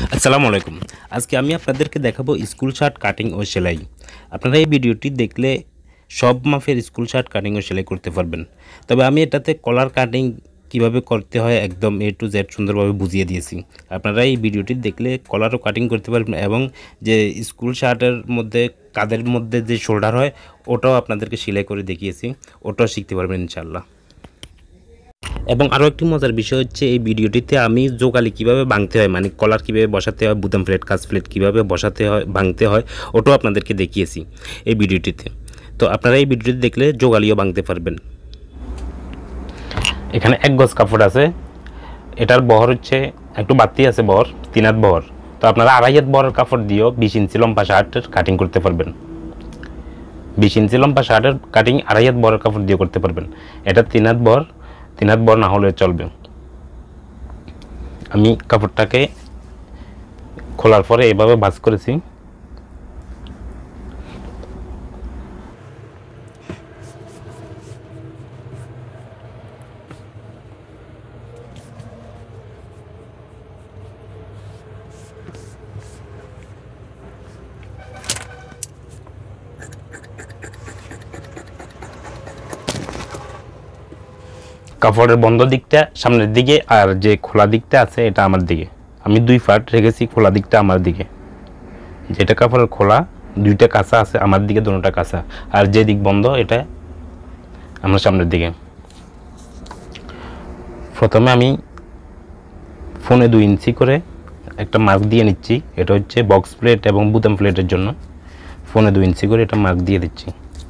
আসসালামু আলাইকুম। আজকে আমি আপনাদেরকে দেখাবো স্কুল শার্ট কাটিং ও সেলাই। আপনারা এই ভিডিওটি দেখলে সব মাপের স্কুল শার্ট কাটিং ও সেলাই করতে পারবেন। তবে আমি এটাতে কলার কাটিং কিভাবে করতে হয় একদম A to Z সুন্দরভাবে বুঝিয়ে দিয়েছি। আপনারা এই ভিডিওটি দেখলে কলারও কাটিং করতে পারবেন এবং যে স্কুল শার্টের মধ্যে কাঁধের মধ্যে যে শোল্ডার হয় ওটাও আপনাদেরকে সেলাই করে দেখিয়েছি, ওটাও শিখতে পারবেন ইনশাআল্লাহ। এবং আরও একটি মজার বিষয় হচ্ছে এই ভিডিওটিতে আমি জোগালি কীভাবে ভাঙতে হয়, মানে কলার কীভাবে বসাতে হয়, বুতাম প্লেট কাজ প্লেট কীভাবে বসাতে হয় ভাঙতে হয় ওটাও আপনাদেরকে দেখিয়েছি এই ভিডিওটিতে। তো আপনারা এই ভিডিওটি দেখলে জোগালিও ভাঙতে পারবেন। এখানে 1 গজ কাপড় আছে, এটার বহর হচ্ছে একটু বাড়তি আছে, বহর 3 হাত বহর। তো আপনারা 2.5 হাত বহরের কাপড় দিয়েও 20 ইঞ্চি লম্বা শার্টের কাটিং করতে পারবেন। 20 ইঞ্চি লম্বা শার্টের কাটিং 2.5 হাত বহরের কাপড় দিয়ে করতে পারবেন। এটা 3 হাত বহর, 3 হাত বহর না হলে চলবে। আমি কাপড়টাকে খোলার পরে এভাবে ভাঁজ করেছি। কাপড়ের বন্ধ দিকটা সামনের দিকে আর যে খোলা দিকটা আছে এটা আমার দিকে। আমি 2 পার্ট রেখেছি, খোলা দিকটা আমার দিকে। যেটা কাপড়ের খোলা 2টা কাঁচা আছে আমার দিকে, দুটোটা কাঁচা, আর যে দিক বন্ধ এটা আমার সামনের দিকে। প্রথমে আমি ফোনে 2 ইঞ্চি করে একটা মার্ক দিয়ে নিচ্ছি। এটা হচ্ছে বক্স প্লেট এবং বুতাম প্লেটের জন্য। ফোনে 2 ইঞ্চি করে এটা মার্ক দিয়ে দিচ্ছি।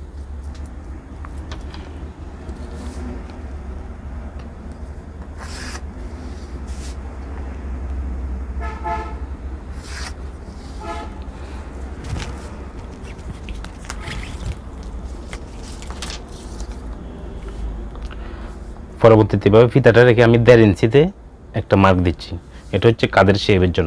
পরবর্তীতে এভাবে ফিতাটা রেখে আমি 1.5 ইঞ্চিতে একটা মার্ক দিচ্ছি। এটা হচ্ছে কাঁধের শেপের জন্য।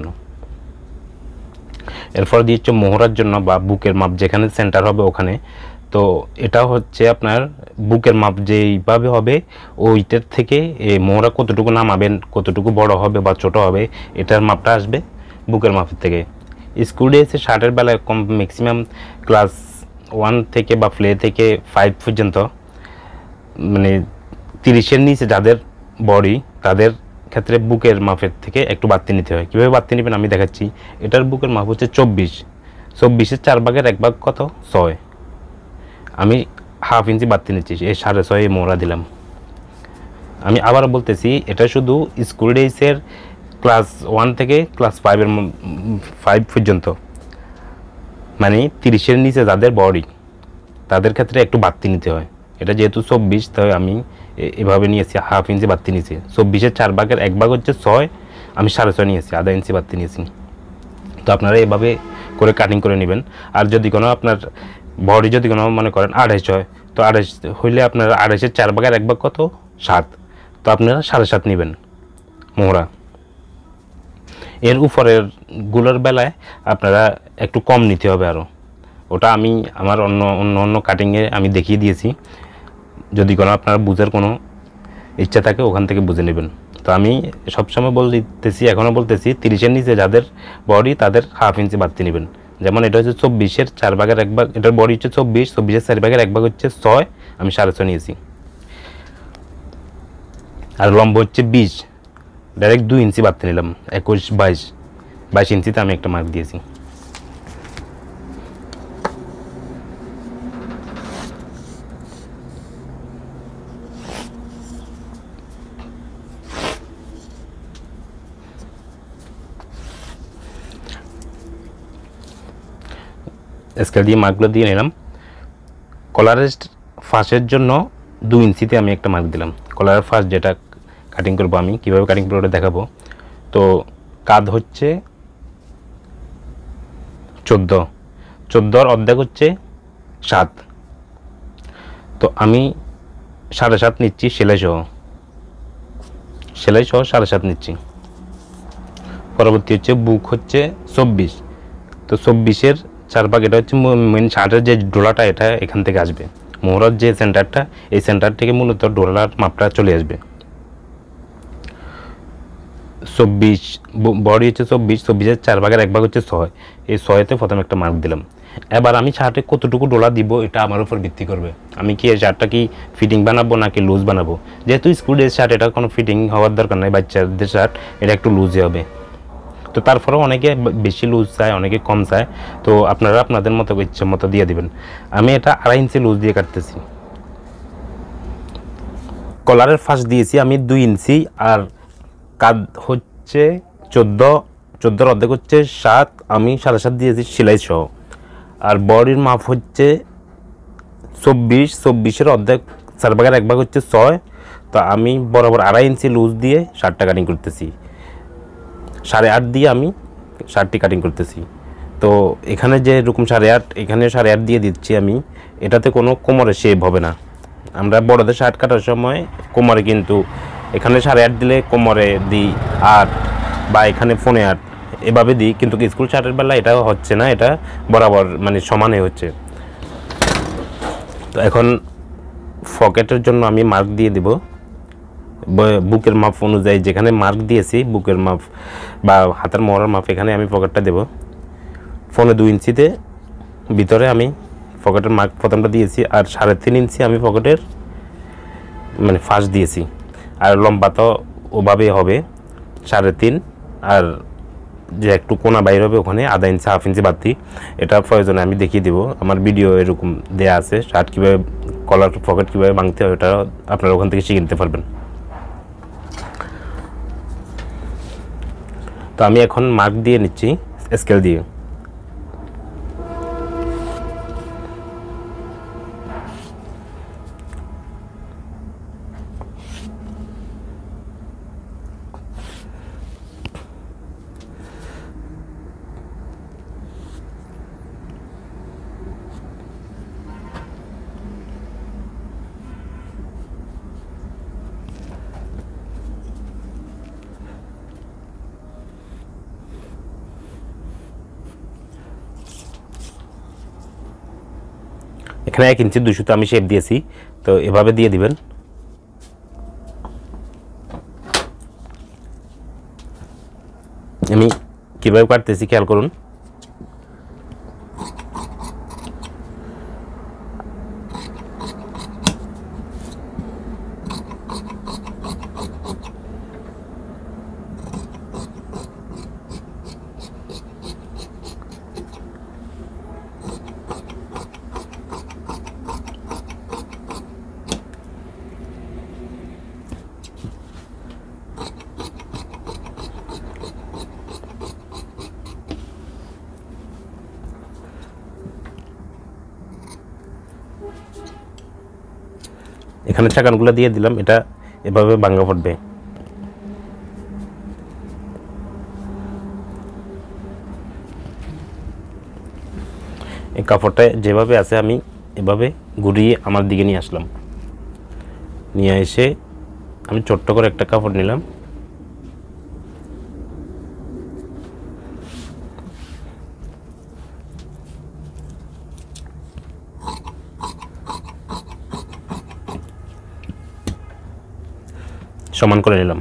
এরপর দিচ্ছি মোহরার জন্য বা বুকের মাপ যেখানে সেন্টার হবে ওখানে। তো এটা হচ্ছে আপনার বুকের মাপ যেইভাবে হবে ওইটার থেকে এই মোহরা কতটুকু নামাবেন, কতটুকু বড় হবে বা ছোট হবে, এটার মাপটা আসবে বুকের মাপের থেকে। স্কুল ড্রেসে শার্টের বেলায় কম ম্যাক্সিমাম ক্লাস 1 থেকে বা প্লে থেকে 5 পর্যন্ত, মানে 30-এর নিচে যাদের বডি তাদের ক্ষেত্রে বুকের মাপের থেকে একটু বাড়তি নিতে হয়। কীভাবে বাড়তি নেবেন আমি দেখাচ্ছি। এটার বুকের মাপ হচ্ছে 24, 24-এর 4 ভাগের 1 ভাগ কত 6। আমি হাফ ইঞ্চি বাড়তি নিচ্ছি, এই 6.5 মোহরা দিলাম। আমি আবার বলতেছি, এটা শুধু স্কুল ডেইসের ক্লাস 1 থেকে ক্লাস 5 পর্যন্ত, মানে 30-এর নিচে যাদের বডি তাদের ক্ষেত্রে একটু বাড়তি নিতে হয়। এটা যেহেতু 24 তাই আমি এভাবে নিয়েছি, হাফ ইঞ্চি বাড়তি নিয়েছি। 24-এর 4 ভাগের 1 ভাগ হচ্ছে 6, আমি 6.5 নিয়েছি, আধা ইঞ্চি বাড়তি নিয়েছি। তো আপনারা এভাবে করে কাটিং করে নেবেন। আর যদি কোনো আপনার বডি যদি কোনো মনে করেন 28 হয়, তো 28 হইলে আপনার 28-এর 4 ভাগের 1 ভাগ কত 7, তো আপনারা 7.5 নেবেন মোহরা। এর উপরের গুলোর বেলায় আপনারা একটু কম নিতে হবে আরও। ওটা আমি আমার অন্য কাটিংয়ে আমি দেখিয়ে দিয়েছি। যদি কোনো আপনার বুঝার কোনো ইচ্ছা থাকে ওখান থেকে বুঝে নেবেন। তো আমি সবসময় বলতেছি, এখনও বলতেছি, 30-এর নিচে যাদের বডি তাদের হাফ ইঞ্চি বাড়তি নেবেন। যেমন এটা হচ্ছে 24-এর 4 ভাগের 1 ভাগ, এটার বডি হচ্ছে 24, 24-এর 4 ভাগের 1 ভাগ হচ্ছে 6, আমি 6.5 নিয়েছি। আর লম্ব হচ্ছে 20, ডাইরেক্ট 2 ইঞ্চি বাড়তি নিলাম, 21, 22 ইঞ্চিতে আমি একটা মার্ক দিয়েছি। স্কেল দিয়ে মার্কগুলো দিয়ে নিলাম। কলারের ফাঁসের জন্য 2 ইঞ্চিতে আমি একটা মার্ক দিলাম। কলারের ফাঁস যেটা কাটিং করবো আমি, কীভাবে কাটিং করবো ওটা দেখাবো। তো কাঁধ হচ্ছে 14-14 অর্ধেক হচ্ছে 7, তো আমি 7.5 নিচ্ছি সেলাই সহ 7.5 নিচ্ছি। পরবর্তী হচ্ছে বুক হচ্ছে 24, তো 24-এর 4 ভাগ, এটা হচ্ছে মেন শার্টের যে ডোলাটা এটা এখান থেকে আসবে। মোহরার যে সেন্টারটা, এই সেন্টার থেকে মূলত ডোলার মাপটা চলে আসবে। 24, বডি হচ্ছে 24, 24-এর 4 ভাগের 1 ভাগ হচ্ছে 6, এই 6-তে প্রথমে একটা মার্ক দিলাম। এবার আমি শার্টে কতটুকু ডোলা দিব এটা আমার উপর ভিত্তি করবে, আমি কি এই শার্টটা কি ফিটিং বানাবো নাকি লুজ বানাবো। যেহেতু স্কুল ড্রেস শার্ট, এটা কোনো ফিটিং হওয়ার দরকার নাই, বাচ্চাদের শার্ট, এটা একটু লুজই হবে। তো তারপরেও অনেকে বেশি লুজ চায়, অনেকে কম চায়, তো আপনারা আপনাদের মতো ইচ্ছে মতো দিয়ে দিবেন। আমি এটা 2.5 ইঞ্চি লুজ দিয়ে কাটতেছি। কলারের ফাঁস দিয়েছি আমি 2 ইঞ্চি, আর কাঁধ হচ্ছে 14 অর্ধেক হচ্ছে 7, আমি 7.5 দিয়েছি সেলাই সহ। আর বডির মাপ হচ্ছে 24-এর অর্ধেক 4 ভাগের 1 ভাগ হচ্ছে 6। তো আমি বরাবর 2.5 ইঞ্চি লুজ দিয়ে শার্টটা কাটিং করতেছি, 8.5 দিয়ে আমি শার্টটি কাটিং করতেছি। তো এখানে যে এরকম 8.5, এখানে 8.5 দিয়ে দিচ্ছি আমি, এটাতে কোনো কোমরে শেপ হবে না। আমরা বড়দের শার্ট কাটার সময় কোমরে কিন্তু এখানে 8.5 দিলে কোমরে দিই 8, বা এখানে 8.5 এভাবে দিই, কিন্তু স্কুল শার্টের বেলা এটা হচ্ছে না, এটা বরাবর মানে সমানে হচ্ছে। তো এখন পকেটের জন্য আমি মার্ক দিয়ে দিব বুকের মাপ অনুযায়ী, যেখানে মার্ক দিয়েছি বুকের মাপ বা হাতের মোহরার মাপ, এখানে আমি পকেটটা দেব 2.5 ইঞ্চিতে ভিতরে আমি পকেটের মার্ক প্রথমটা দিয়েছি, আর 3.5 ইঞ্চি আমি পকেটের মানে ফাঁস দিয়েছি। আর লম্বা তো ওভাবেই হবে 3.5, আর যে একটু কোনা বাইর হবে ওখানে 1/2 ইঞ্চি 1/2 ইঞ্চি বাড়তি, এটা প্রয়োজনে আমি দেখিয়ে দেবো, আমার ভিডিও এরকম দেয়া আছে, শার্ট কীভাবে কলার পকেট কীভাবে ভাঙতে হয় ওটা আপনারা ওখান থেকে শিখে নিতে পারবেন। তো আমি এখন মার্ক দিয়ে নিচ্ছি স্কেল দিয়ে। এখানে 1 ইঞ্চি 200 আমি শেপ দিয়েছি, তো এভাবে দিয়ে দিবেন। আমি কীভাবে কাটতেছি খেয়াল করুন। এখানে চাকানগুলো দিয়ে দিলাম, এটা এভাবে ভাঙা পড়বে। এই কাপড়টা যেভাবে আছে আমি এভাবে ঘুরিয়ে আমার দিকে নিয়ে আসলাম, নিয়ে এসে আমি ছোট্ট করে একটা কাপড় নিলাম, সমান করে নিলাম।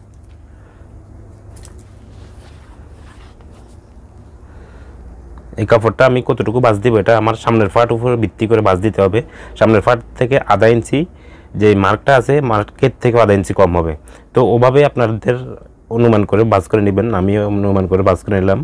এই কাপড়টা আমি কতটুকু ভাঁজ দিব এটা আমার সামনের পার্ট উপর ভিত্তি করে ভাঁজ দিতে হবে। সামনের পার্ট থেকে 1/2 ইঞ্চি যে মার্কটা আছে মার্কের থেকে 1/2 ইঞ্চি কম হবে। তো ওভাবে আপনাদের অনুমান করে ভাঁজ করে নেবেন, আমি অনুমান করে ভাঁজ করে নিলাম।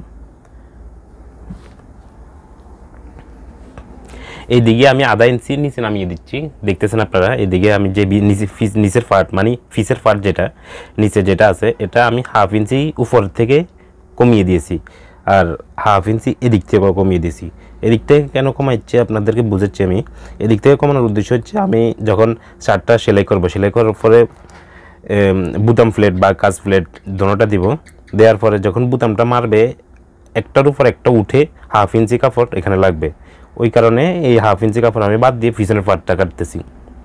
এইদিকে আমি 1/2 ইঞ্চি নিচে নামিয়ে দিচ্ছি, দেখতেছেন আপনারা। এইদিকে আমি যে নিচের পার্ট মানে ফিসের পার্ট যেটা নিচে যেটা আছে এটা আমি 1/2 ইঞ্চি উপর থেকে কমিয়ে দিয়েছি, আর 1/2 ইঞ্চি এদিক থেকেও কমিয়ে দিয়েছি। এদিক থেকে কেন কমাচ্ছি আপনাদেরকে বুঝাচ্ছি আমি। এদিক থেকে কমানোর উদ্দেশ্য হচ্ছে আমি যখন শার্টটা সেলাই করব, সেলাই করার পরে বুতাম প্লেট বা কাজ প্লেট দোনোটা দিব, দেওয়ার পরে যখন বুতামটা মারবে একটার উপর একটা উঠে 1/2 ইঞ্চি কাপড় এখানে লাগবে। ওই কারণে এই 1/2 ইঞ্চি কাপড় আমি বাদ দিয়ে পিছনের পার্টটা কাটতেছি।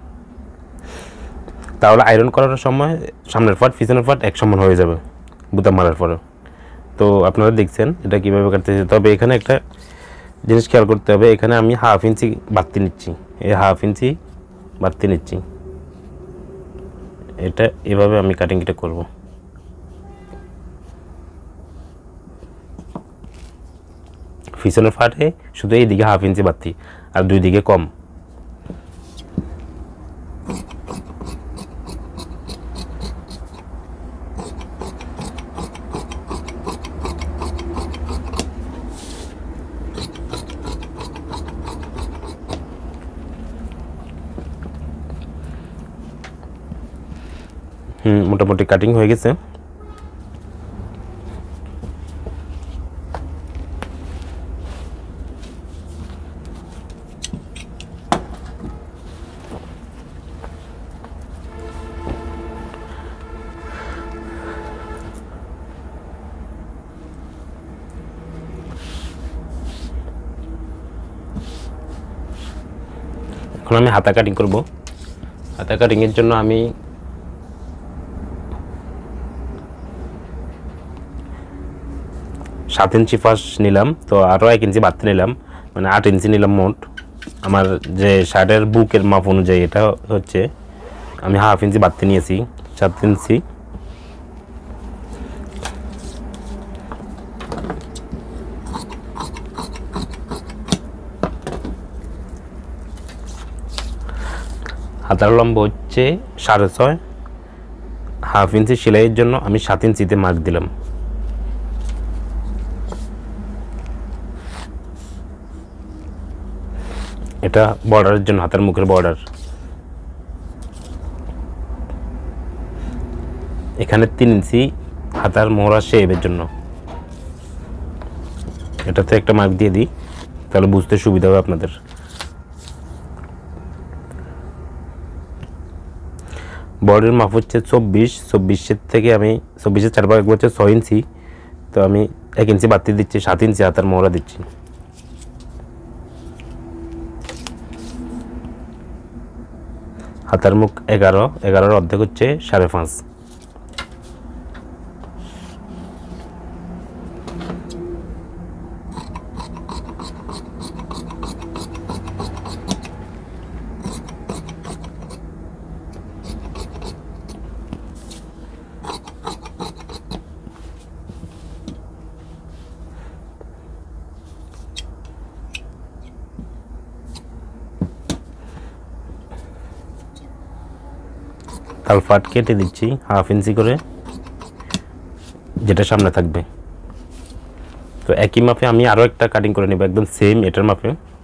তাহলে আয়রন করার সময় সামনের পার্ট পিছনের পার্ট এক সমান হয়ে যাবে বুতাম মারার পরে। তো আপনারা দেখছেন এটা কীভাবে কাটতেছি। তবে এখানে একটা জিনিস খেয়াল করতে হবে, এখানে আমি 1/2 ইঞ্চি বাড়তি নিচ্ছি, এই 1/2 ইঞ্চি বাড়তি নিচ্ছি। এটা এভাবে আমি কাটিংটা করব। পিছনের পাটে শুধু এইদিকে 1/2 ইঞ্চি বাড়তি আর দুই দিকে কম। মোটামুটি কাটিং হয়ে গেছে। এখন আমি হাতা কাটিং করব। হাতা কাটিংয়ের জন্য আমি 7 ইঞ্চি ফার্স্ট নিলাম, তো আরও 1 ইঞ্চি বাড়তে নিলাম, মানে 8 ইঞ্চি নিলাম মোট। আমার যে শার্টের বুকের মাপ অনুযায়ী এটা হচ্ছে আমি 1/2 ইঞ্চি বাড়তে নিয়েছি, 7 ইঞ্চি। হাতার লম্ব হচ্ছে 6.5, 1/2 ইঞ্চি সেলাইয়ের জন্য আমি 7 ইঞ্চিতে মার্ক দিলাম। এটা বর্ডারের জন্য, হাতের মুখের বর্ডার। এখানে 3 ইঞ্চি হাতার মোহরা শেপের জন্য। এটাতে একটা মার্ক দিয়ে দিই, তাহলে বুঝতে সুবিধা হবে আপনাদের। বডির মাপ হচ্ছে 24 থেকে আমি 24-এর 4 ভাগ হচ্ছে 6 ইঞ্চি, তো আমি 1 ইঞ্চি বাড়তি দিচ্ছি, 7 ইঞ্চি হাতার মোহরা দিচ্ছি। হাতার মুখ 11 অর্ধেক হচ্ছে 5.5। তালপাট কেটে দিচ্ছি 1/2 ইঞ্চি করে, যেটা সামনে থাকবে। তো একই মাপে আমি আরও একটা কাটিং করে নেব, একদম সেম এটার মাপে।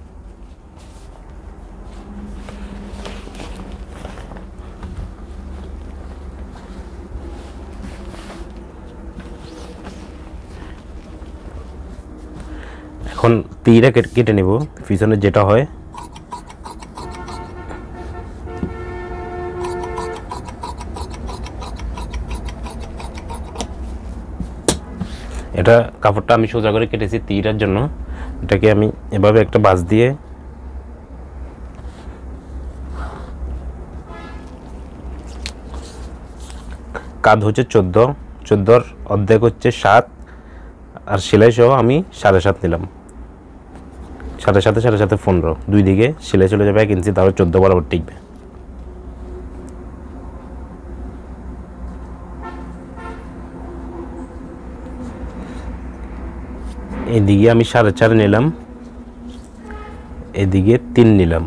এখন তীরা কেটে নেব, পিছনে যেটা হয়। এটা কাপড়টা আমি সোজা করে কেটেছি তীরার জন্য। এটাকে আমি এভাবে একটা বাঁশ দিয়ে কাঁধ হচ্ছে 14 অর্ধেক হচ্ছে 7, আর সেলাই সহ আমি 7.5 নিলাম। 7.5 15, দুই দিকে সেলাই চলে যাবে 1 ইঞ্চি, তাহলে 14 বরাবর টিকবে। এদিকে আমি 4.5 নিলাম, এদিকে 3 নিলাম।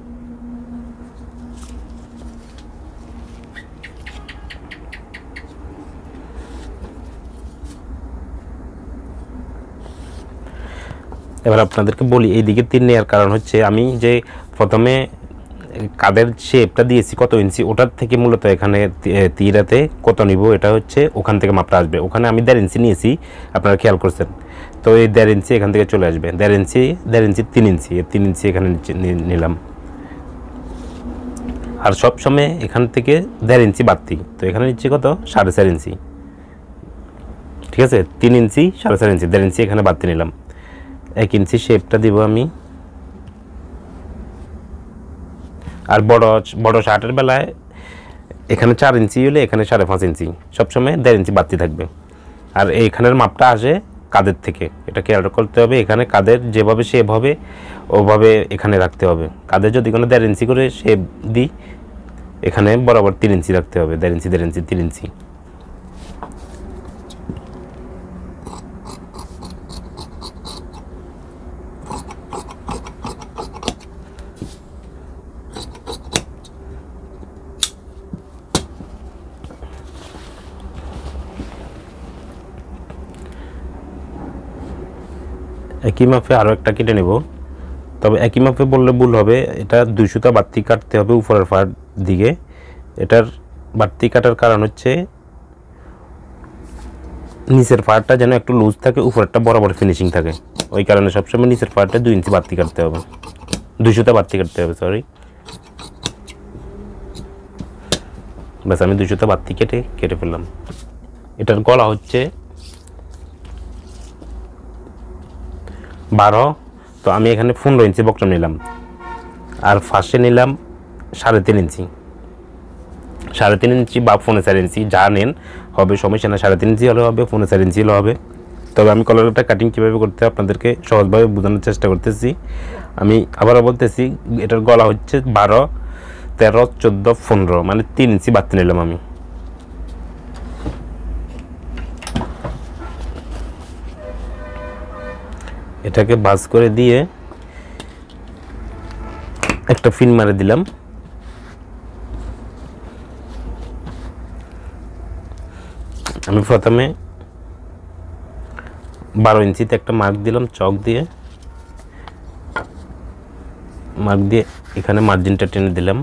এবার আপনাদেরকে বলি এইদিকে 3 নেওয়ার কারণ হচ্ছে আমি যে প্রথমে কাদের শেপটা দিয়েছি কত ইঞ্চি, ওটার থেকে মূলত এখানে তীরাতে কত নিব এটা হচ্ছে ওখান থেকে মাপটা আসবে। ওখানে আমি 1.5 ইঞ্চি নিয়েছি, আপনারা খেয়াল করছেন, তো এই 1.5 ইঞ্চি এখান থেকে চলে আসবে। 1.5 ইঞ্চি 3 ইঞ্চি, 3 ইঞ্চি এখানে নিলাম। আর সব সময় এখান থেকে 1.5 ইঞ্চি বাড়তি, তো এখানে নিচ্ছি কত 4.5 ইঞ্চি। ঠিক আছে, 3 ইঞ্চি 4.5 ইঞ্চি, 1.5 ইঞ্চি এখানে বাড়তি নিলাম। 1 ইঞ্চি শেপটা দিব আমি। আর বড় শার্টের বেলায় এখানে 4 ইঞ্চি হলে এখানে 5.5 ইঞ্চি, সবসময় 1.5 ইঞ্চি বাড়তি থাকবে। আর এইখানের মাপটা আসে কাদের থেকে, এটা খেয়াল করতে হবে। এখানে কাদের যেভাবে শেপ হবে ওভাবে এখানে রাখতে হবে। কাদের যদি কোনো 1.5 ইঞ্চি করে শেপ দিই, এখানে বরাবর 3 ইঞ্চি রাখতে হবে। 1.5 ইঞ্চি 1.5 ইঞ্চি 3 ইঞ্চি। একই মাপে আরও একটা কেটে নেব। তবে একই মাপে বললে ভুল হবে, এটা 2 সুতা বাড়তি কাটতে হবে উপরের পার্ট দিকে। এটার বাড়তি কাটার কারণ হচ্ছে নিচের পার্টটা যেন একটু লুজ থাকে, উপরেরটা বরাবর ফিনিশিং থাকে। ওই কারণে সবসময় নিচের পার্টটা 2 ইঞ্চি বাড়তি কাটতে হবে, 2 সুতা বাড়তি কাটতে হবে, সরি। ব্যাস আমি 2 সুতা বাড়তি কেটে ফেললাম। এটার গলা হচ্ছে 12, তো আমি এখানে 15 ইঞ্চি বক্রম নিলাম, আর ফার্স্টে নিলাম 3.5 ইঞ্চি। 3.5 ইঞ্চি বা 4.5 ইঞ্চি যা নেন হবে, সমস্যা না। 3.5 ইঞ্চি হলে হবে, 4.5 ইঞ্চি হলে হবে। তবে আমি কলারটা কাটিং কীভাবে করতে আপনাদেরকে সহজভাবে বোঝানোর চেষ্টা করতেছি। আমি আবারও বলতেছি, এটার গলা হচ্ছে 12, 13, 14, 15, মানে 3 ইঞ্চি বাড়তি নিলাম আমি। এটাকে ভাঁজ করে দিয়ে একটা ফিন মারে দিলাম। আমি প্রথমে 12 ইঞ্চিতে একটা মার্ক দিলাম, চক দিয়ে এখানে মার্জিনটা টেনে দিলাম।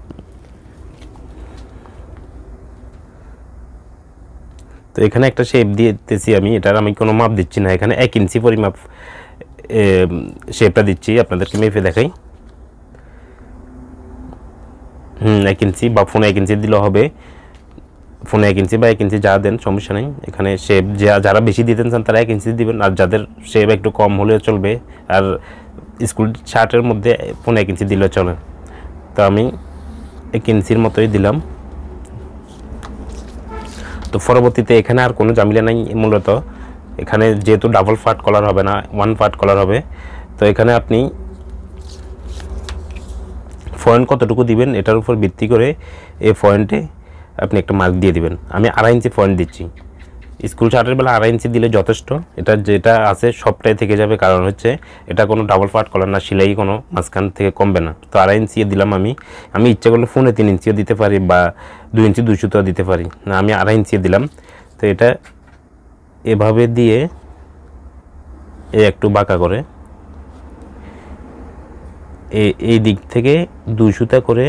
তো এখানে একটা শেপ দিতেছি আমি, এটার আমি কোনো মাপ দিচ্ছি না, এখানে 1 ইঞ্চি পরিমাপ শেপটা দিচ্ছি, আপনাদেরকে মেপে দেখাই। 1 ইঞ্চি বা 1 ইঞ্চি দিলেও হবে, 1 ইঞ্চি বা 1 ইঞ্চি যা দেন সমস্যা নেই। এখানে শেপ যারা বেশি দিতেন চান তারা 1 ইঞ্চি দিবেন, আর যাদের শেপ একটু কম হলেও চলবে, আর স্কুল শার্টের মধ্যে 1 ইঞ্চি দিলেও চলে। তো আমি 1 ইঞ্চির মতোই দিলাম। তো পরবর্তীতে এখানে আর কোনো ঝামেলা নাই মূলত, এখানে যেহেতু ডাবল পার্ট কলার হবে না, 1 পার্ট কলার হবে। তো এখানে আপনি পয়েন্ট কতটুকু দিবেন এটার উপর ভিত্তি করে এই পয়েন্টে আপনি একটা মার্ক দিয়ে দিবেন। আমি 2.5 ইঞ্চি পয়েন্ট দিচ্ছি, স্কুল শার্টের বেলা 2.5 ইঞ্চি দিলে যথেষ্ট। এটা যেটা আছে সবটাই থেকে যাবে, কারণ হচ্ছে এটা কোনো ডাবল পার্ট কলার না, সেলাই কোনো মাঝখান থেকে কমবে না। তো 2.5 ইঞ্চি দিলাম আমি ইচ্ছা করলে 3 ইঞ্চিও দিতে পারি, বা 2 ইঞ্চি 2 সুতাও দিতে পারি না, আমি 2.5 ইঞ্চি দিলাম। তো এটা এভাবে দিয়ে একটু বাঁকা করে এই দিক থেকে 2 সুতা করে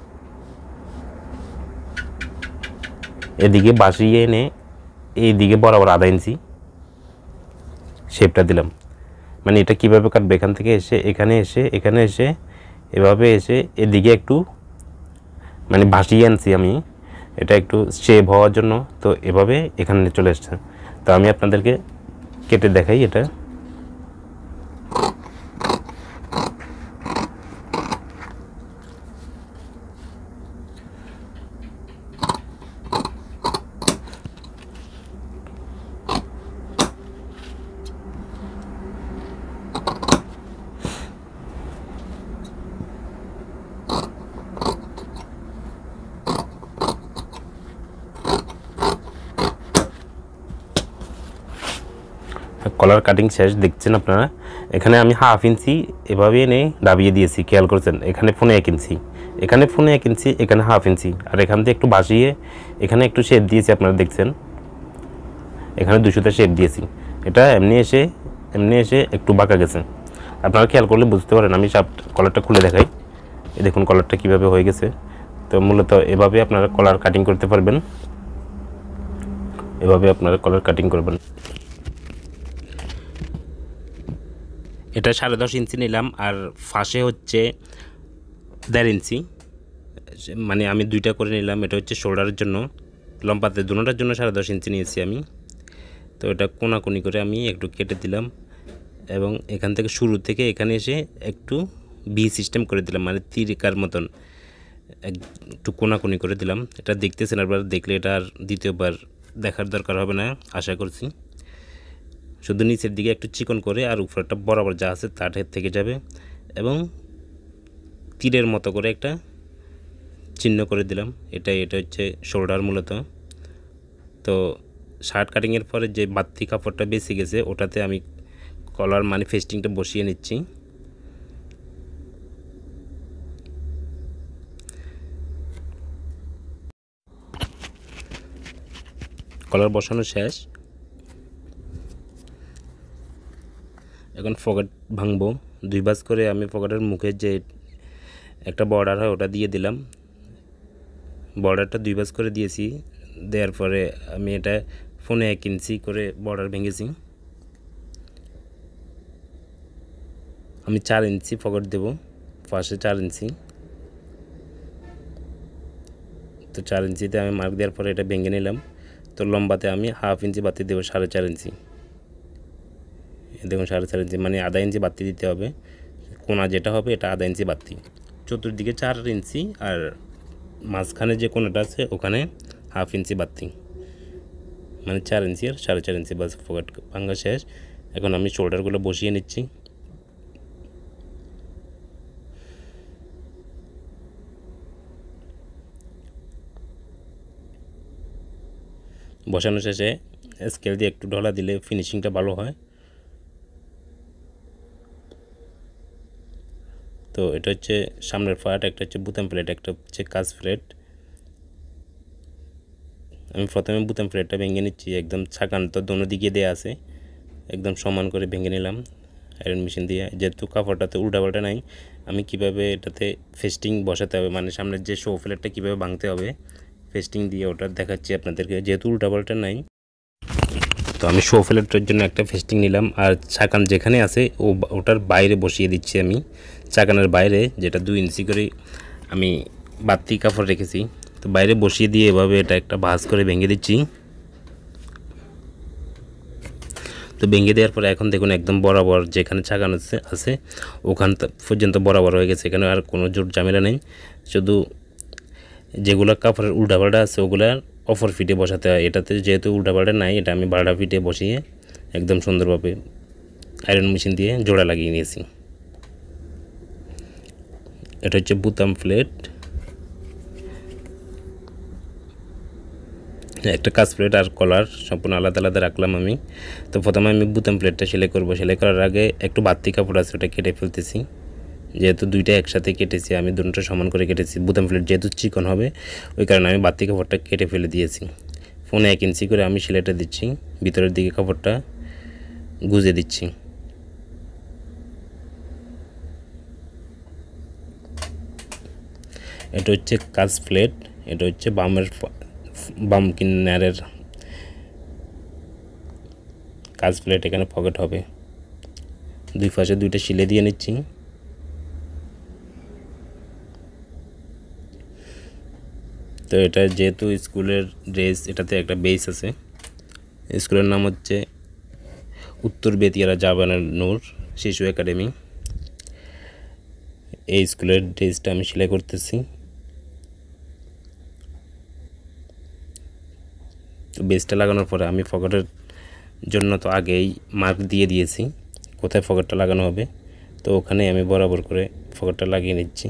এদিকে বাসিয়ে এনে এই দিকে বরাবর 1/2 ইঞ্চি শেপটা দিলাম। মানে এটা কিভাবে কাটবে, এখান থেকে এসে এখানে এসে এভাবে এসে এদিকে একটু মানে ভাসিয়ে আনছি আমি, এটা একটু শেপ হওয়ার জন্য। তো এভাবে এখানে চলে এসছে। তো আমি আপনাদেরকে কেটে দেখাই এটা। কলার কাটিং শেষ, দেখছেন আপনারা। এখানে আমি 1/2 ইঞ্চি এভাবে এনে দাবিয়ে দিয়েছি, খেয়াল করছেন। এখানে 1 ইঞ্চি, এখানে 1 ইঞ্চি, এখানে 1/2 ইঞ্চি, আর এখান থেকে একটু বাসিয়ে এখানে একটু শেপ দিয়েছি, আপনারা দেখছেন। এখানে 2 সুতা শেপ দিয়েছি, এটা এমনি এসে একটু বাঁকা গেছে। আপনারা খেয়াল করলে বুঝতে পারেন। আমি কলারটা খুলে দেখাই, এই দেখুন কলারটা কীভাবে হয়ে গেছে। তো মূলত এভাবে আপনারা কলার কাটিং করতে পারবেন, এভাবে আপনারা কলার কাটিং করবেন। এটা 10.5 ইঞ্চি নিলাম, আর ফাঁসে হচ্ছে 1.5 ইঞ্চি, মানে আমি 2টা করে নিলাম। এটা হচ্ছে শোল্ডারের জন্য, লম্বাতে দুটোটার জন্য 10.5 ইঞ্চি নিয়েছি আমি। তো এটা কোনাকুনি করে আমি একটু কেটে দিলাম, এবং এখান থেকে শুরু থেকে এখানে এসে একটু ভি সিস্টেম করে দিলাম, মানে তিরিকার মতন একটু কোনাকুনি করে দিলাম। এটা দেখতেছেন, একবার দেখলে এটা আর দ্বিতীয়বার দেখার দরকার হবে না আশা করছি। শুধু নিচের দিকে একটু চিকন করে, আর উপরটা বরাবর যা আছে তার থেকে যাবে, এবং তীরের মতো করে একটা চিহ্ন করে দিলাম। এটা হচ্ছে শোল্ডার মূলত। তো শার্ট কাটিংয়ের পরে যে বাড়তি কাপড়টা বেশি গেছে ওটাতে আমি কলার মানে ফেস্টিংটা বসিয়ে নিচ্ছি। কলার বসানো শেষ। এখন পকেট ভাঙবো। 2 ভাঁজ করে আমি পকেটের মুখে যে একটা বর্ডার হয় ওটা দিয়ে দিলাম। বর্ডারটা 2 ভাঁজ করে দিয়েছি। দেওয়ার পরে আমি এটা ফোনে 1 ইঞ্চি করে বর্ডার ভেঙেছি। আমি 4 ইঞ্চি পকেট দেব, পাশে 4 ইঞ্চি। তো 4 ইঞ্চিতে আমি মার্ক দেওয়ার পরে এটা ভেঙে নিলাম। তো লম্বাতে আমি 1/2 ইঞ্চি বাড়তি দেবো, 4.5 ইঞ্চি। দেখুন 4.5 ইঞ্চি মানে আধা ইঞ্চি বাড়তি দিতে হবে। কোনা যেটা হবে এটা আধা ইঞ্চি বাড়তি। চতুর্দিকে 4 ইঞ্চি আর মাঝখানে যে কোনাটা আছে ওখানে 1/2 ইঞ্চি বাড়তি, মানে 4 ইঞ্চি আর 4.5 ইঞ্চি। বাস পকেট ভাঙা শেষ। এখন আমি শোল্ডারগুলো বসিয়ে নিচ্ছি। বসানো শেষে স্কেল দিয়ে একটু ঢলা দিলে ফিনিশিংটা ভালো হয়। তো এটা হচ্ছে সামনের পার্ট, একটা হচ্ছে বুতাম প্লেট, একটা হচ্ছে কাজ প্লেট। আমি প্রথমে বুতাম প্লেটটা ভেঙে নিচ্ছি। একদম ছাকান তো দোনো দিকে দেওয়া আছে, একদম সমান করে ভেঙে নিলাম আয়রন মেশিন দিয়ে। যেহেতু কাপড়টাতে উল্টাপাল্টা নাই, আমি কিভাবে এটাতে ফেস্টিং বসাতে হবে, মানে সামনের যে শো প্লেটটা কীভাবে ভাঙতে হবে ফেস্টিং দিয়ে, ওটা দেখাচ্ছি আপনাদেরকে। যেহেতু উল্টাপাল্টা নাই, তো আমি শো প্লেটের জন্য একটা ফেস্টিং নিলাম। আর ছাকান যেখানে আছে ওটার বাইরে বসিয়ে দিচ্ছি আমি, চাকানের বাইরে, যেটা 2 ইঞ্চি করে আমি বাড়তি কাপড় রেখেছি। তো বাইরে বসিয়ে দিয়ে এভাবে এটা একটা ভাঁজ করে ভেঙে দিচ্ছি। তো ভেঙে দেওয়ার পরে এখন দেখুন একদম বরাবর যেখানে ছাকান আছে ওখান পর্যন্ত বরাবর হয়ে গেছে। এখানে আর কোনো জোট ঝামেলা নেই। শুধু যেগুলো কাপড়ের উল্টাপাল্টা আছে ওগুলা অপর ফিটে বসাতে হয়। এটাতে যেহেতু উল্টাপাল্টা নাই, এটা আমি বারোটা ফিটে বসিয়ে একদম সুন্দরভাবে আয়রন মেশিন দিয়ে জোড়া লাগিয়ে নিয়েছি। এটা হচ্ছে বুতাম প্লেট, একটা কাজ প্লেট আর কলার সম্পূর্ণ আলাদা আলাদা রাখলাম আমি। তো প্রথমে আমি বুতাম প্লেটটা সেলাই করব। সেলাই করার আগে একটু বাড়তি কাপড় আছে ওটা কেটে ফেলতেছি। যেহেতু দুইটা একসাথে কেটেছি, আমি দুটোটা সমান করে কেটেছি। বুতাম প্লেট যেহেতু চিকন হবে ওই কারণে আমি বাড়তি কাপড়টা কেটে ফেলে দিয়েছি। ফোনে 1 ইঞ্চি করে আমি সেলাইটা দিচ্ছি, ভিতরের দিকে কাপড়টা গুজে দিচ্ছি। এটা হচ্ছে কাজ প্লেট, এটা হচ্ছে বাম কিনারের কাজ প্লেট। এখানে পকেট হবে। দুই পাশে দুইটা সিলে দিয়ে নিচ্ছি। তো এটা যেহেতু স্কুলের ড্রেস, এটাতে একটা বেস আছে। স্কুলের নাম হচ্ছে উত্তর বেতিয়ারা জাবানের নূর শিশু একাডেমি। এই স্কুলের ড্রেসটা আমি সেলাই করতেছি। তো বেসটা লাগানোর পরে আমি পকেটের জন্য তো আগেই মার্ক দিয়ে দিয়েছি কোথায় পকেটটা লাগানো হবে। তো ওখানে আমি বরাবর করে পকেটটা লাগিয়ে নিচ্ছি।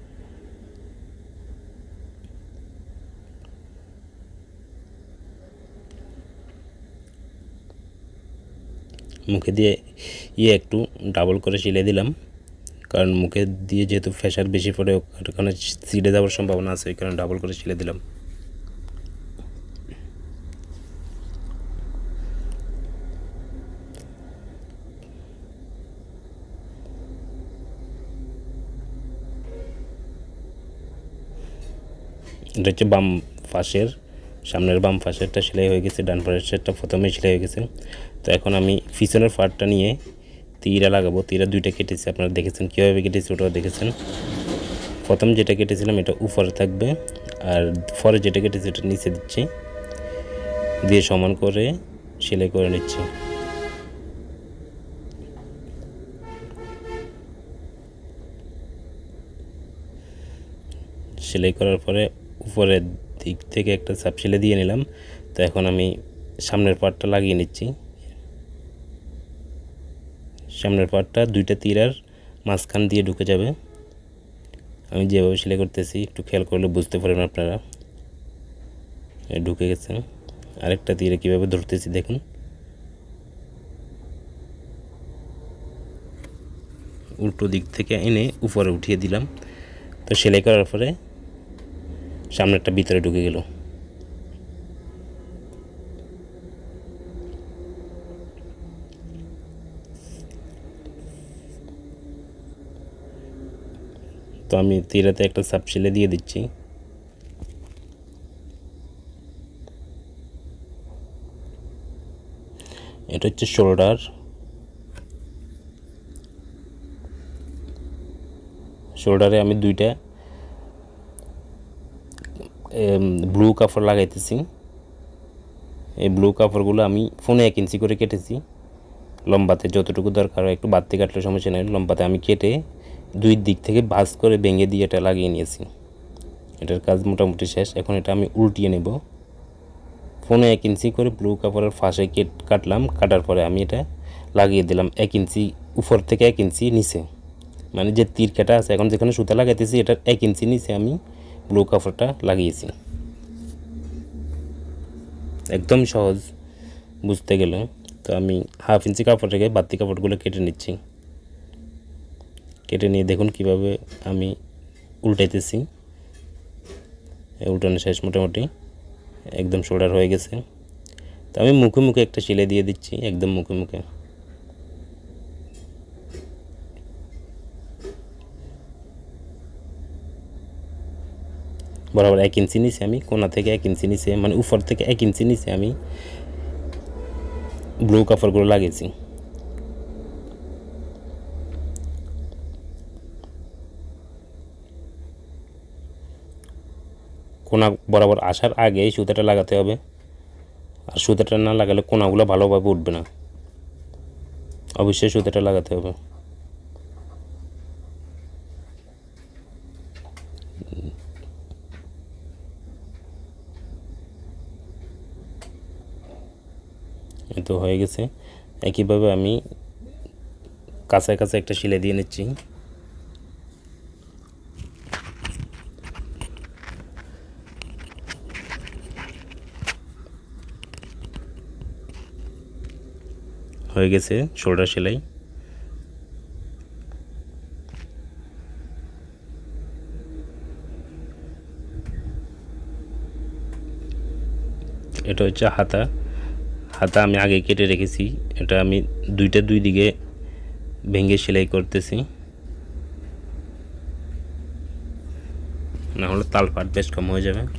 মুখে দিয়ে একটু ডাবল করে সিলে দিলাম, কারণ মুখে দিয়ে যেহেতু প্রেশার বেশি পড়ে ওখানে ছিঁড়ে যাওয়ার সম্ভাবনা আছে, এই কারণে ডাবল করে সিলে দিলাম। এটা হচ্ছে বাম পাশের, সামনের বাম পাশেরটা সেলাই হয়ে গেছে, ডান পাশেরটা প্রথমেই সেলাই হয়ে গেছে। তো এখন আমি পিছনের পার্টটা নিয়ে তীরা লাগাবো। তীরা দুইটা কেটেছি, আপনারা দেখেছেন কীভাবে কেটেছি, ওটাও দেখেছেন। প্রথম যেটা কেটেছিলাম এটা উপরে থাকবে, আর পরে যেটা কেটেছি এটা নিচে দিচ্ছি, দিয়ে সমান করে সেলাই করে নিচ্ছি। সেলাই করার পরে উপরের দিক থেকে একটা চাপ সেলাই দিয়ে নিলাম। তো এখন আমি সামনের পার্টটা লাগিয়ে নিচ্ছি। সামনের পার্টটা দুইটা তীরার মাঝখান দিয়ে ঢুকে যাবে। আমি যেভাবে সেলাই করতেছি একটু খেয়াল করলে বুঝতে পারবেন আপনারা। ঢুকে গেছে। আরেকটা তীরে কীভাবে ধরতেছি দেখুন। উল্টো দিক থেকে এনে উপরে উঠিয়ে দিলাম। তো সেলাই করার পরে সামনেরটা ভিতরে ঢুকে গেল। তো আমি তীরাতে একটা চাপ সেলাই দিয়ে দিচ্ছি। এটা হচ্ছে শোল্ডার। শোল্ডারে আমি দুইটা ব্লু কাপড় লাগাইতেছি। এই ব্লু কাপড়গুলো আমি ফোনে 1 ইঞ্চি করে কেটেছি। লম্বাতে যতটুকু দরকার হয় একটু বাড়তি কাটলে সমস্যা নেই। লম্বাতে আমি কেটে দুই দিক থেকে ভাঁজ করে ভেঙে দিয়ে এটা লাগিয়ে নিয়েছি। এটার কাজ মোটামুটি শেষ। এখন এটা আমি উল্টিয়ে নেব। ফোনে 1 ইঞ্চি করে ব্লু কাপড়ের ফাঁসে কাটলাম। কাটার পরে আমি এটা লাগিয়ে দিলাম 1 ইঞ্চি উপর থেকে 1 ইঞ্চি নিচে, মানে যে তীর কাটা আছে এখন যেখানে সুতা লাগাইতেছি এটার 1 ইঞ্চি নিচে আমি ব্লু কাপড়টা লাগিয়েছি। একদম সহজ বুঝতে গেলে। তো আমি 1/2 ইঞ্চি কাপড় রেখে বাড়তি কাপড়গুলো কেটে নিচ্ছি। কেটে নিয়ে দেখুন কিভাবে আমি উল্টাইতেছি। উল্টানো শেষ মোটামুটি, একদম শোল্ডার হয়ে গেছে। তো আমি মুখে মুখে একটা সেলাই দিয়ে দিচ্ছি, একদম মুখে মুখে। বরাবর 1 ইঞ্চি নিচে আমি কোণা থেকে 1 ইঞ্চি নিচে, মানে উপর থেকে 1 ইঞ্চি নিচে আমি ব্লু কাপড়গুলো লাগিয়েছি। কোণা বরাবর আসার আগে সুতাটা লাগাতে হবে, আর সুতাটা না লাগালে কোণাগুলো ভালোভাবে উঠবে না। অবশ্যই সুতাটা লাগাতে হবে। এই তো হয়ে গেছে। একইভাবে আমি কাছে কাছে একটা সেলাই দিয়ে নিচ্ছি। হয়ে গেছে শোল্ডার সেলাই। এটা হচ্ছে হাতা। হাতা আমি আগে কেটে রেখেছি। এটা আমি দুই দিকে ভেঙে সেলাই করতেছি, না হলে তাল ফাট বেশ কম হয়ে যাবে।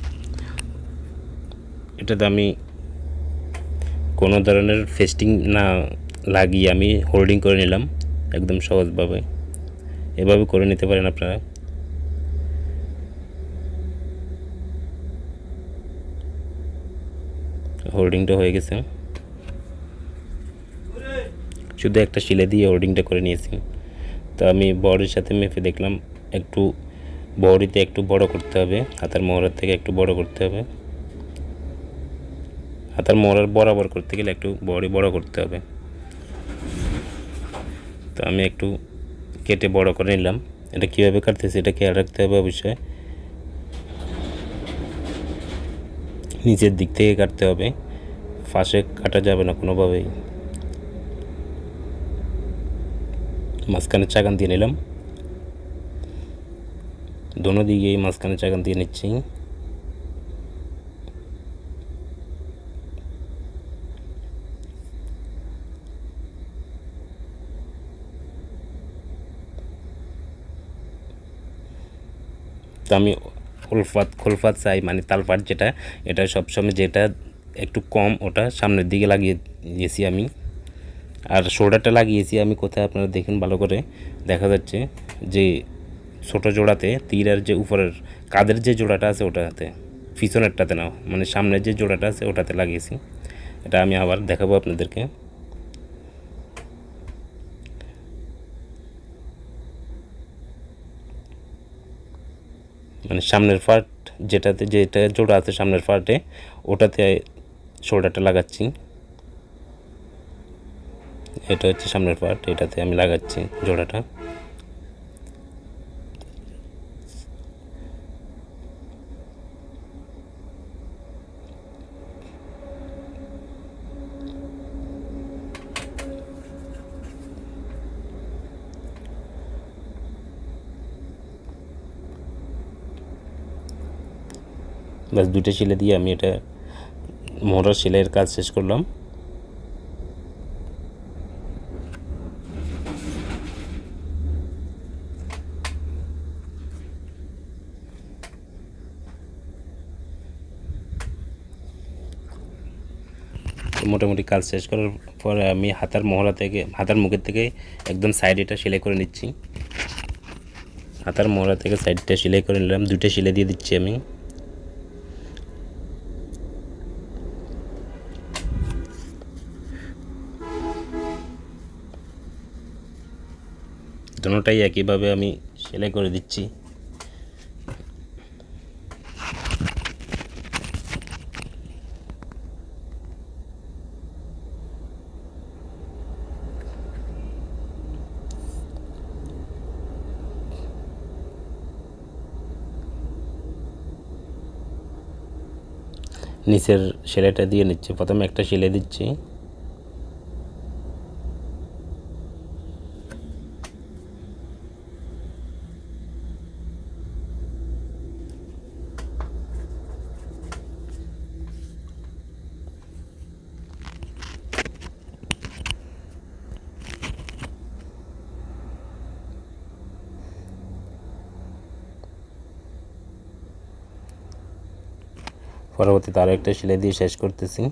এটাতে আমি কোনো ধরনের ফেস্টিং না লাগিয়ে আমি হোল্ডিং করে নিলাম একদম সহজভাবে। এভাবে করে নিতে পারেন আপনারা। হোল্ডিংটা হয়ে গেছে, শুধু একটা সেলাই দিয়ে হোল্ডিংটা করে নিয়েছি। তো আমি বডির সাথে মেপে দেখলাম একটু বডিতে একটু বড় করতে হবে, হাতার মোহরার থেকে একটু বড় করতে হবে। হাতার মোহরার বরাবর করতে গেলে একটু বডি বড় করতে হবে। তো আমি একটু কেটে বড় করে নিলাম। এটা কীভাবে কাটতেছি এটা খেয়াল রাখতে হবে অবশ্যই। নিচের দিক থেকে কাটতে হবে, ফাঁসে কাটা যাবে না কোনোভাবেই। মাঝখানে চাকান দিয়ে নিলাম, দোনো দিকেই মাঝখানে চাকান দিয়ে নিচ্ছি। তো আমি খোলফাত চাই, মানে তালপাট যেটা, এটা সবসময় যেটা একটু কম ওটা সামনের দিকে লাগিয়ে দিয়েছি আমি। আর শোল্ডারটা লাগিয়েছি আমি কোথায় আপনারা দেখুন ভালো করে, দেখা যাচ্ছে যে ছোট জোড়াতে তীর আর যে উপরের কাঁধের যে জোড়াটা আছে ওটাতে, পিছনেরটাতে না, মানে সামনের যে জোড়াটা আছে ওটাতে লাগিয়েছি। এটা আমি আবার দেখাবো আপনাদেরকে। মানে সামনের পার্ট যেটা জোড়া আছে সামনের পার্টে ওটাতে শোল্ডারটা লাগাচ্ছি। এটা হচ্ছে সামনের পার্ট, এটাতে আমি লাগাচ্ছি জোড়াটা। বাস দুইটা সেলাই দিয়ে আমি এটা মোহরার সেলাইয়ের কাজ শেষ করলাম। মোটামুটি কাজ শেষ করার পরে আমি হাতার মুখের থেকে একদম সাইড এটা সেলাই করে নিচ্ছি। হাতার মোহরা থেকে সাইডটা সেলাই করে নিলাম, 2টা সেলাই দিয়ে দিচ্ছি আমি। দুটোটাই একইভাবে আমি সেলাই করে দিচ্ছি। নিচের সেলাইটা দিয়ে নিচ্ছি, প্রথমে একটা সেলাই দিচ্ছি। পরবর্তীতে আরও একটা সেলাই দিয়ে শেষ করতেছি।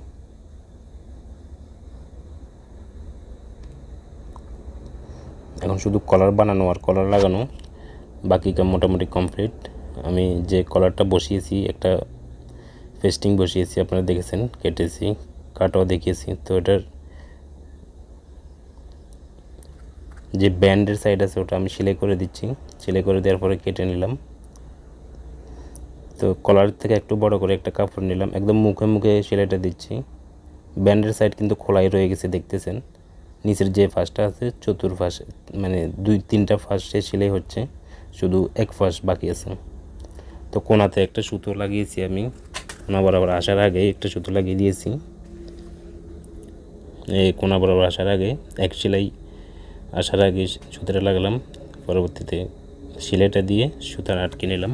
এখন শুধু কলার বানানো আর কলার লাগানো, বাকি কাম মোটামুটি কমপ্লিট। আমি যে কলারটা বসিয়েছি, একটা পেস্টিং বসিয়েছি, আপনারা দেখেছেন, কেটেছি, কাটাও দেখিয়েছি। তো এটার যে ব্যান্ডের সাইড আছে ওটা আমি সেলাই করে দিচ্ছি। সেলাই করে দেওয়ার পরে কেটে নিলাম। তো কলার থেকে একটু বড় করে একটা কাপড় নিলাম, একদম মুখে মুখে সেলাইটা দিচ্ছি। ব্যান্ডের সাইড কিন্তু খোলাই রয়ে গেছে, দেখতেছেন। নিচের যে ফাঁসটা আছে, চতুর্পাশ মানে 2-3টা ফাঁসে সেলাই হচ্ছে, শুধু এক ফাঁস বাকি আছে। তো কোনাতে একটা সুতো লাগিয়েছি আমি, কোনা বরাবর আসার আগে একটা সুতো লাগিয়ে দিয়েছি। এই কোনা বরাবর আসার আগে এক সেলাই আসার আগে সুতোটা লাগালাম। পরবর্তীতে সেলাইটা দিয়ে সুতার আটকে নিলাম।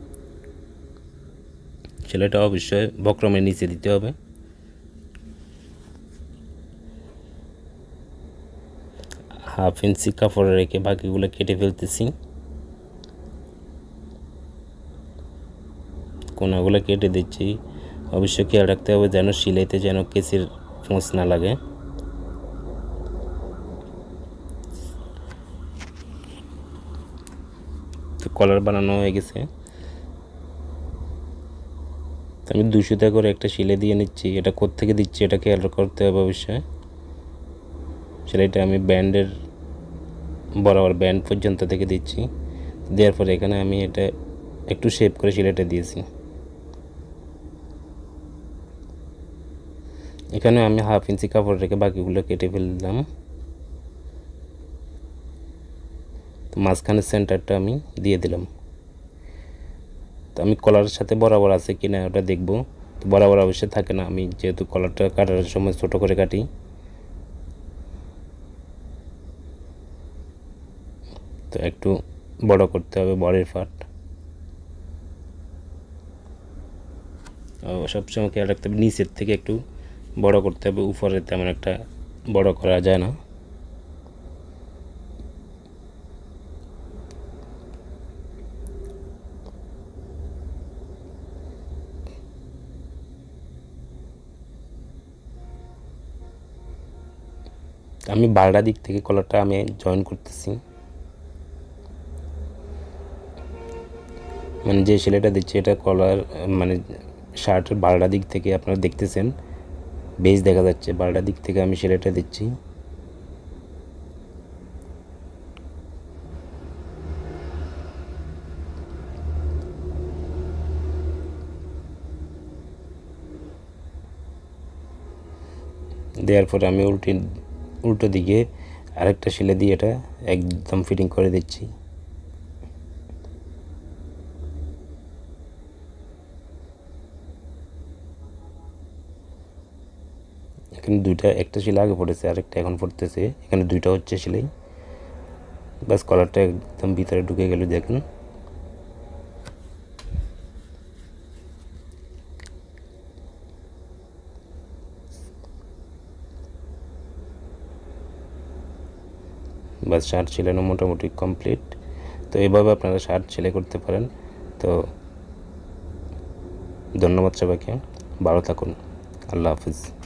সেলাইটা অবশ্যই বক্রমের নিচে দিতে হবে। হাফ ইঞ্চি কাপড় রেখে বাকিগুলো কেটে ফেলতেছি। কোনাগুলো কেটে দিচ্ছি। অবশ্যই খেয়াল রাখতে হবে যেন সেলাইতে যেন কেচির ফোঁস না লাগে। তো কলার বানানো হয়ে গেছে। আমি 2 সুতা করে একটা সেলাই দিয়ে নিচ্ছি। এটা কোত্থেকে দিচ্ছি এটা খেয়াল করতে হবে অবশ্যই। সেলাইটা আমি ব্যান্ডের বরাবর ব্যান্ড পর্যন্ত থেকে দিচ্ছি। দেওয়ার পরে এখানে আমি এটা একটু শেপ করে সেলাইটা দিয়েছি। এখানে আমি হাফ ইঞ্চি কাপড় রেখে বাকিগুলো কেটে ফেললাম। তো মাঝখানের সেন্টারটা আমি দিয়ে দিলাম। তো আমি কলারের সাথে বরাবর আছে কিনা ওটা দেখব। তো বরাবর অবশ্যই থাকে না, আমি যেহেতু কলারটা কাটার সময় ছোট করে কাটি। তো একটু বড় করতে হবে বডির পার্ট। সবসময় খেয়াল রাখতে হবে নিচের থেকে একটু বড় করতে হবে, উপরে তেমন একটা বড় করা যায় না। আমি বারোটা দিক থেকে কলারটা আমি জয়েন করতেছি, মানে যে সেলাইটা দিচ্ছি এটা কলার মানে শার্টের বারোটা দিক থেকে আপনারা দেখতেছেন, বেজ দেখা যাচ্ছে। বারোটা দিক থেকে আমি সেলাইটা দিচ্ছি। দেওয়ার পরে আমি উল্টো দিকে আরেকটা সেলাই দিয়ে এটা একদম ফিটিং করে দিচ্ছি। এখানে একটা সেলাই আগে পড়েছে, আরেকটা এখন পড়তেছে। এখানে 2টা হচ্ছে সেলাই। বাস কলারটা একদম ভিতরে ঢুকে গেল, দেখুন। বাস শার্ট সেলানো মোটামুটি কমপ্লিট। তো এভাবে আপনারা শার্ট সেলাই করতে পারেন। তো ধন্যবাদ সবাইকে, ভালো থাকুন, আল্লাহ হাফিজ।